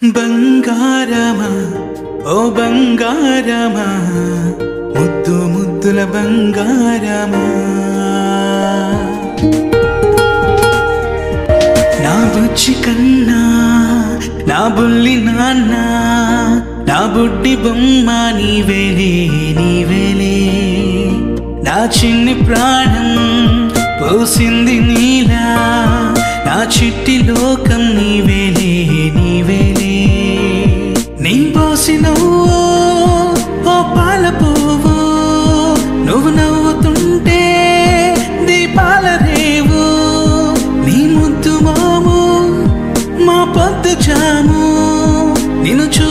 బంగారమా ఓ బంగారమా ముద్దు ముద్దుల బంగారమా నా బుజ్జి కన్నా నా బుల్లి నాన్న నా బుడ్డి బొమ్మ నీవేలే నీవేలే నా చిన్ని ప్రాణం పోసింది నీలా నా చిట్టి లోకం నీవేలే నీవేలే నీ పోసినవో ఓ పాల పువ్వు నువ్వు నవ్వుతుంటే దీపాల రేవు నీ ముద్దు మాము మా పొద్దు జాము నిన్ను